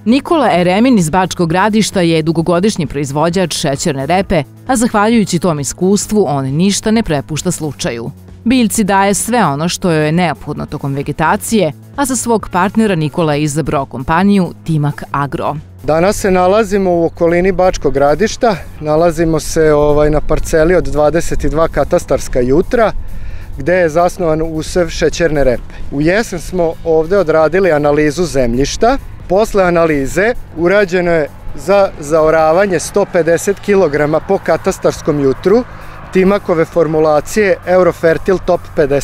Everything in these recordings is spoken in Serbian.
Nikola Eremin iz Bačkog Gradišta je dugogodišnji proizvođač šećerne repe, a zahvaljujući tom iskustvu on ništa ne prepušta slučaju. Biljci daje sve ono što joj je neophodno tokom vegetacije, a za svog partnera Nikola je izabrao kompaniju Timak Agro. Danas se nalazimo u okolini Bačkog Gradišta, nalazimo se na parceli od 22 katastarska jutra, gde je zasnovan usev šećerne repe. U jesen smo ovde odradili analizu zemljišta. Posle analize urađeno je za zaoravanje 150 kg po katastarskom jutru Timakove formulacije Eurofertil Top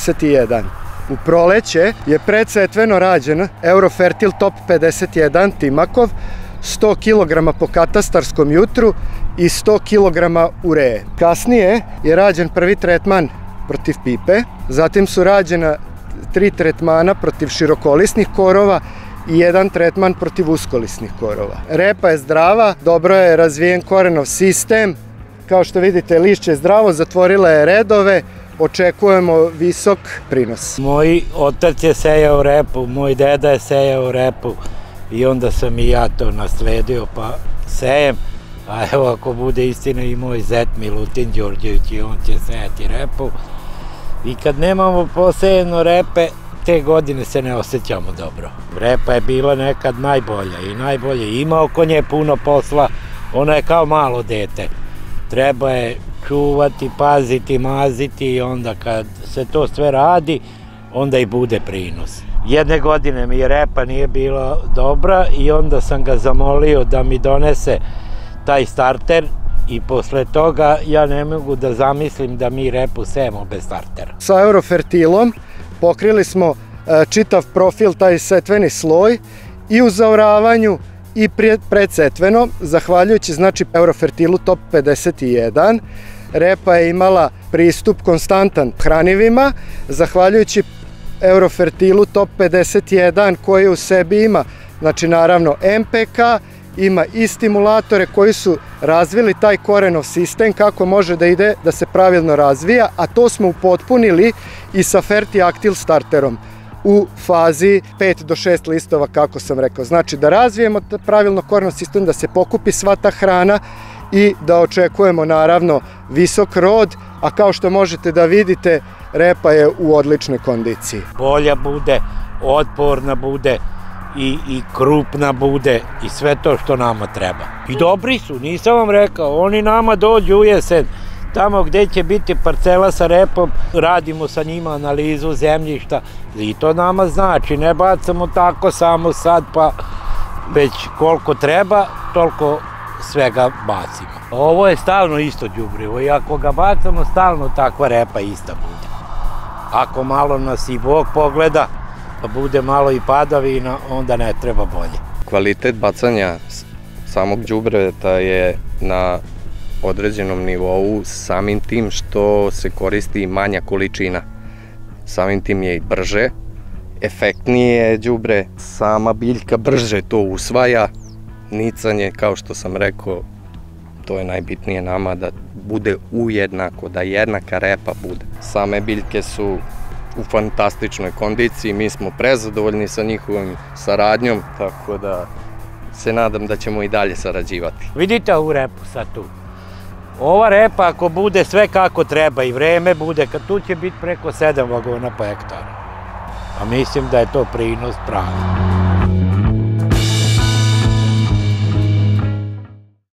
51. U proleće je predsetveno rađen Eurofertil Top 51 Timakov 100 kg po katastarskom jutru i 100 kg ureje. Kasnije je rađen prvi tretman protiv pipe, zatim su rađena 3 tretmana protiv širokolisnih korova i 1 tretman protiv uskolisnih korova. Repa je zdrava, dobro je razvijen korenov sistem, kao što vidite lišće je zdravo, zatvorila je redove, očekujemo visok prinos. Moj otac je sejao repu, moj deda je sejao repu i onda sam i ja to nasledio pa sejem. A evo ako bude istina i moj zet Milutin Đorđević i on će sejati repu. I kad nemamo posejeno repe, te godine se ne osjećamo dobro. Repa je bila nekad najbolja i najbolje. Ima oko nje puno posla, ona je kao malo dete. Treba je čuvati, paziti, maziti i onda kad se to sve radi, onda i bude prinos. Jedne godine mi repa nije bila dobra i onda sam ga zamolio da mi donese taj starter i posle toga ja ne mogu da zamislim da mi repu sejemo bez startera. Sa Eurofertilom pokrili smo čitav profil, taj setveni sloj i u zaoravanju i predsetveno, zahvaljujući znači Eurofertilu Top 51. Repa je imala pristup konstantan hranivima, zahvaljujući Eurofertilu Top 51 koji u sebi ima, znači naravno MPK, ima i stimulatore koji su razvili taj korenov sistem kako može da ide, da se pravilno razvija, a to smo upotpunili i sa Fertiaktil starterom u fazi 5 do 6 listova, kako sam rekao. Znači da razvijemo pravilno korenov sistem, da se pokupi sva ta hrana i da očekujemo naravno visok rod, a kao što možete da vidite, repa je u odličnoj kondiciji. Bolja bude, otporna bude i krupna bude i sve to što nama treba. I dobri su, nisam vam rekao, oni nama dođu u jesen, tamo gde će biti parcela sa repom, radimo sa njima analizu zemljišta i to nama znači, ne bacamo tako samo sad pa već koliko treba, toliko svega bacimo. Ovo je stalno isto đubrivo i ako ga bacamo stalno takva repa ista bude. Ako malo nas i Bog pogleda, pa bude malo i padavina, onda ne treba bolje. Kvalitet bacanja samog đubreta je na određenom nivou samim tim što se koristi manja količina. Samim tim je i brže, efektnije đubre, sama biljka brže to usvaja, nicanje, kao što sam rekao, to je najbitnije nama da bude ujednako, da jednaka repa bude. Same biljke su u fantastičnoj kondiciji, mi smo prezadovoljni sa njihovom saradnjom, tako da se nadam da ćemo i dalje sarađivati. Vidite ovu repu sad tu. Ova repa ako bude sve kako treba i vreme bude, kad tu će biti preko 7 vagona po hektaru. A mislim da je to prinos pravi.